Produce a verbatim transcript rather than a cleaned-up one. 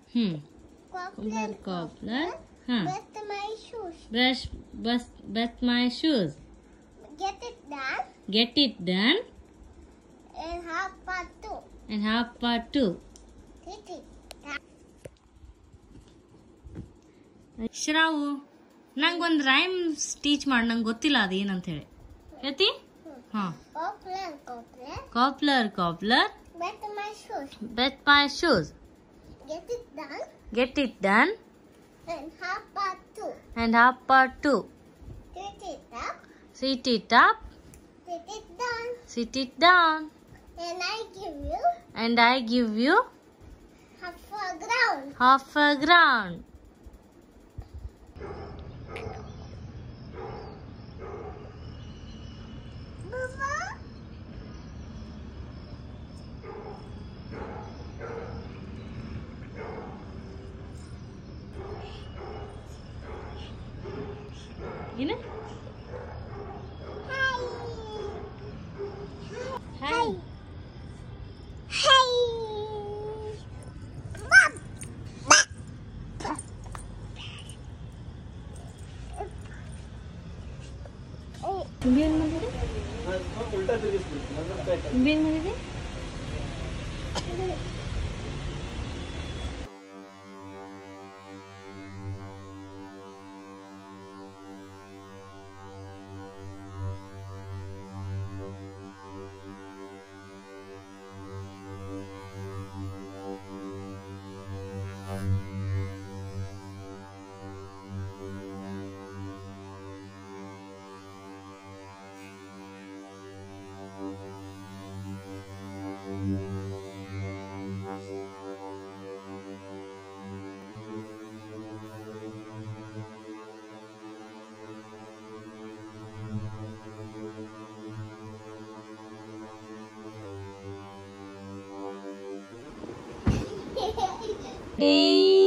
Hmm. Cobbler, cobbler. Huh. Brush my shoes. Brush, brush, brush my shoes. Get it done. Get it done. And half part two. And half part two. Sit it. ಶ್ರಾವು ನಂಗೊಂದು rhymes teach ಮಾಡಿ ನಂಗೆ ಗೊತ್ತಿಲ್ಲ ಅದು ಏನಂತ ಹೇಳಿ ಹೇಳ್ತಿ ಹಾ Cobbler, cobbler. Cobbler cobbler Brush my shoes. Bet my shoes Get it done. Get it done And half part two. And half part two Sit it up. Sit it up Sit it down. Sit it down And I give you and I give you half a ground. Half a ground ಏನು hi Hey. ನಿಂಬೆ ಏನು ಮಾಡಿದೆ ನಿಂಬೆ ಏನು ಮಾಡಿದೆ Hey.